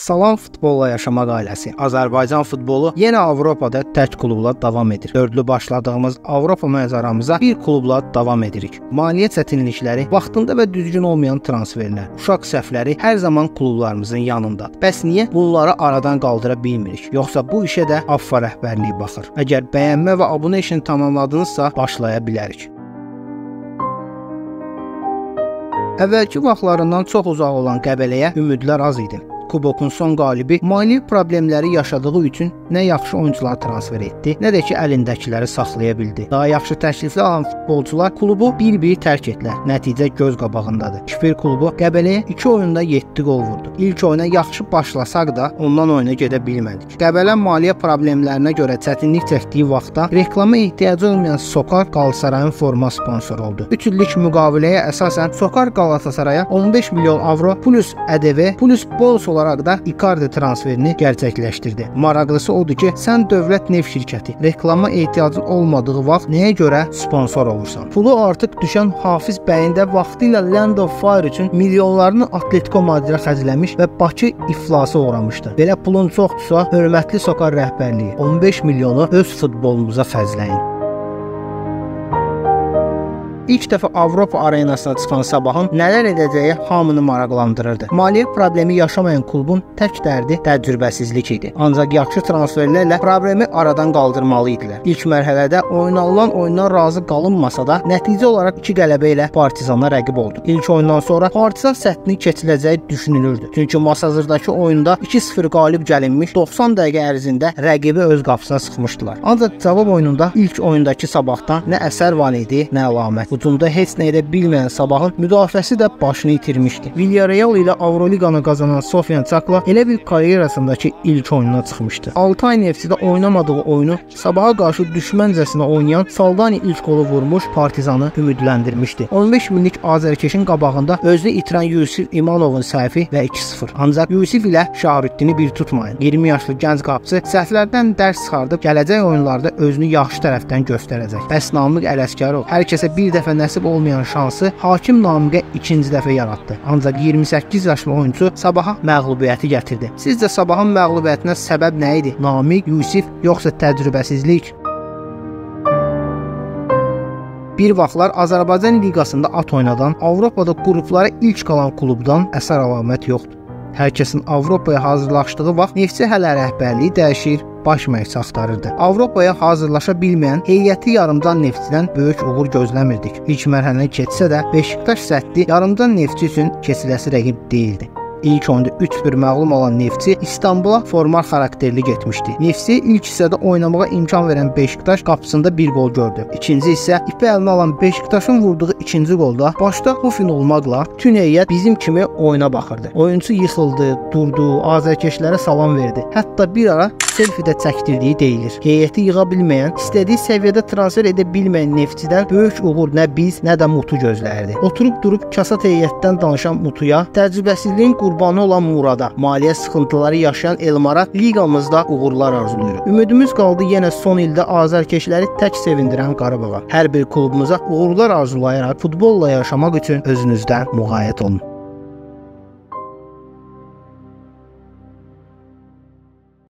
Salam futbolla yaşamaq ailəsi. Azərbaycan futbolu yenə Avropada tək klubla davam edir. Dördlü başladığımız Avropa məzəramıza bir klubla davam edirik. Maliyyə çətinlikləri, vaxtında və düzgün olmayan transferlər, uşaq səhvləri hər zaman klublarımızın yanında. Bəs niyə bunları aradan qaldıra bilmirik? Yoxsa bu işə də AFFA rəhbərliyi baxır? Əgər bəyənmə və abunə işini tamamladınızsa başlaya bilərik. Əvvəlki vaxtlarından çox uzaq olan Qəbələyə ümidlər az idi. Kubokun son qalibi maliyyə problemləri yaşadığı üçün nə yaxşı oyuncular transfer etdi, nə də ki əlindəkiləri saxlaya bildi. Daha yaxşı təkliflər alan futbolçular klubu bir-bir tərk etdilər. Nəticə göz qabağındadır. Şifir klubu Qəbələyə 2 oyunda 7 gol vurdu. İlk oyuna yaxşı başlasaq da ondan oyuna gedə bilmədik. Qəbələ maliyyə problemlərinə görə çətinlik çəkdiyi vaxtda reklama ehtiyacı olmayan Sokar Qalatasarayın forma sponsoru oldu. 3 illik müqaviləyə əsasən Sokar Qalatasaraya 15 milyon avro plus ƏDV plus bonus olaraq da Icardi transferini gerçəkləşdirdi. Maraqlısı odur ki, sən dövlət neft şirkəti reklama ehtiyacı olmadığı vaxt nəyə görə sponsor olursan? Pulu artıq düşən Hafiz bəyin də vaxtilə Land of Fire üçün milyonlarını Atletico Madridə xərcləmiş və Bakı iflasa uğramışdı. Belə pulun çoxdursa, hörmətli Sokar rəhbərliyi 15 milyonu öz futbolumuza xərcləyin. İlk dəfə Avropa arenasına çıxan Sabahın nələr edəcəyi hamını maraqlandırırdı. Maliyyə problemi yaşamayan klubun tək dərdi təcrübəsizlik idi. Ancaq yaxşı transferlərlə problemi aradan qaldırmalı idilər. İlk mərhələdə oynanılan oyundan razı qalınmasa da nəticə olaraq 2 qələbə ilə Partizana rəqib oldu. İlk oyundan sonra Partizan səthini keçiləcəyi düşünülürdü. Çünki Masazırdakı oyunda 2-0 qalib gəlinmiş 90 dəqiqə ərzində rəqibi öz qapısına sıxmışdılar. Ancaq cavab oyununda ilk oyundakı Sabahdan nə əsər var idi, nə əlamət. Hücumda heç nə edə bilməyən Sabahın müdafiəsi də başını itirmişdi. Villarreal ilə Avroliqanı qazanan Sofian Çakla elə bir karyerasındakı ilk oyununa çıxmışdı. 6 ay Neftçidə oynamadığı oyunu Sabaha qarşı düşməncəsinə oynayan Saldani ilk qolu vurmuş Partizanı ümidləndirmişdi. 15 minlik azərkeşin qabağında özünü itirən Yusif İmanovun səhvi və 2-0. Ancaq Yusif ilə Şahrüddini bir tutmayın. 20 yaşlı gənc qapıçı səhvlərdən dərs çıxardıb gələcək oyunlarda özünü yaxşı tərəfdən göstərəcək. Bəs Namiq Ələsgərov hər kəsə bir dəfə nəsib olmayan şansı Hakim Namiqə ikinci dəfə yaratdı. Ancaq 28 yaşlı oyuncu Sabaha məğlubiyyəti gətirdi. Sizcə Sabahın məğlubiyyətinə səbəb nə idi? Namiq, Yusif, yoxsa təcrübəsizlik? Bir vaxtlar Azərbaycan liqasında at oynadan, Avropada qruplara ilk qalan klubdan əsər əlamət yoxdur. Hər kəsin Avropaya hazırlaşdığı vaxt Neftçi hələ rəhbərliyi dəyişir, baş məşqçi axtarırdı. Avropaya hazırlaşa bilməyən heyəti yarımdan Neftçidən böyük uğur gözləmirdik. İlk mərhələni keçsə də Beşiktaş səddi yarımdan Neftçi üçün keçiləsi rəqib deyildi. İlk oyunda 3-1 məğlum olan Neftçi İstanbula formal xarakterli getmişdi. Neftçi ilk hissədə oynamağa imkan verən Beşiktaş qapısında bir gol gördü. İkinci hissə ipi əlinə alan Beşiktaşın vurduğu ikinci golda başda Hufin olmaqla bütün heyət bizim kimi oyuna baxırdı. Oyunçu yıxıldı, durdu, azərkeşlərə salam verdi. Hətta bir ara selfie də çəkdirdiyi deyilir. Heyəti yığa bilməyən, istədiyi səviyyədə transfer edə bilməyən Neftçidən böyük uğur nə biz, nə də Mutu gözləyirdi. Oturub durub kasat heyətdən danışan Mutuya, təcrübəsizliyin qurbanı olan Murada, maliyyə sıxıntıları yaşayan Elmara liqamızda uğurlar arzulayırıq. Ümidimiz qaldı yenə son ildə azərkeşləri tək sevindirən Qarabağa. Hər bir klubumuza uğurlar arzulayaraq futbolla yaşamaq üçün özünüzdən müğayət olun.